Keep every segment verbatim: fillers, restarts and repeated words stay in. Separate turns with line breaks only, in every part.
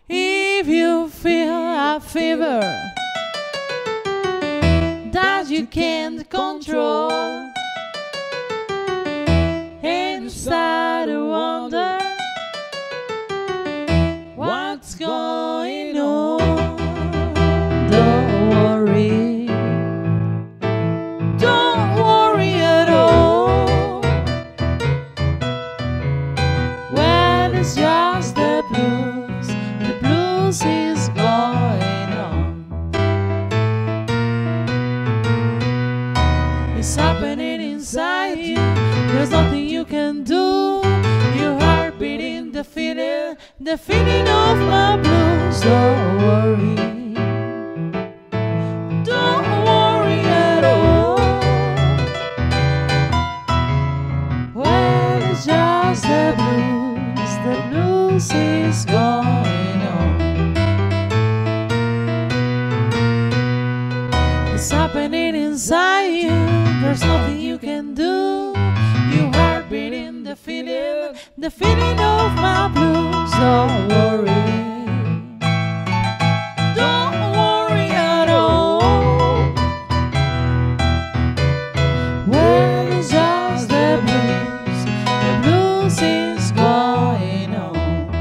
If you feel a fever that you can't control, and you start to wonder what's going on, don't worry, don't worry at all. When it's just the blues, the blues is going on. It's happening inside you, there's nothing you can do. Your heart beating, the feeling, the feeling of my blues. Don't worry, don't worry at all. Well, it's just the blues, the blues is going on. It's happening inside you, there's nothing you can do. Your heart beating, the feeling, the feeling of my blues. Don't worry, don't worry at all. Well, it's just the blues, the blues is going on.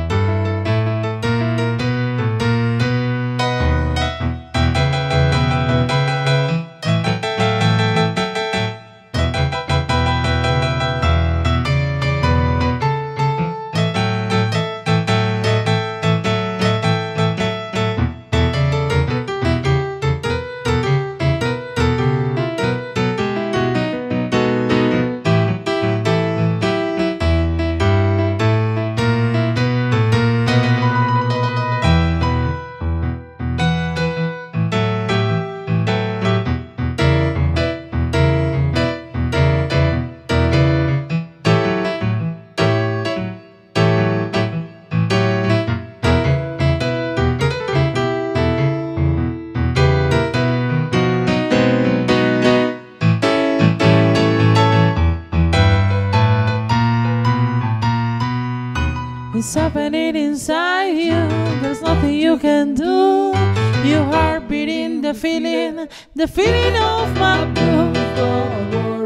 It's happening inside you, there's nothing you can do. Your heart beating, the feeling, the feeling of my blues. Don't worry.